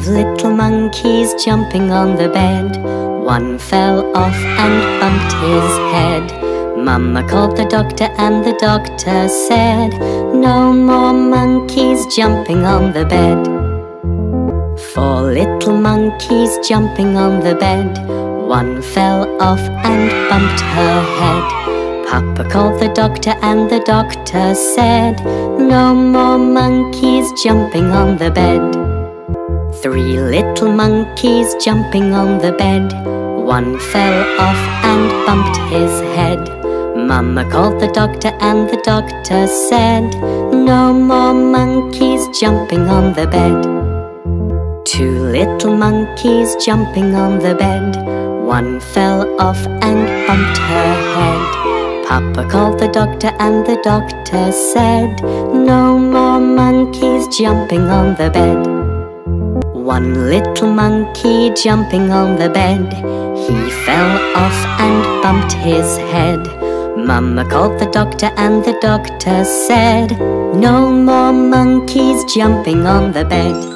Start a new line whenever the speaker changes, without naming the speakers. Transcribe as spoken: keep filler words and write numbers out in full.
Five little monkeys jumping on the bed. One fell off and bumped his head. Mama called the doctor and the doctor said, no more monkeys jumping on the bed. Four little monkeys jumping on the bed. One fell off and bumped her head. Papa called the doctor and the doctor said, no more monkeys jumping on the bed. Three little monkeys jumping on the bed. One fell off and bumped his head. Mama called the doctor and the doctor said, no more monkeys jumping on the bed. Two little monkeys jumping on the bed. One fell off and bumped her head. Papa called the doctor and the doctor said, no more monkeys jumping on the bed. One little monkey jumping on the bed. He fell off and bumped his head. Mama called the doctor and the doctor said, no more monkeys jumping on the bed.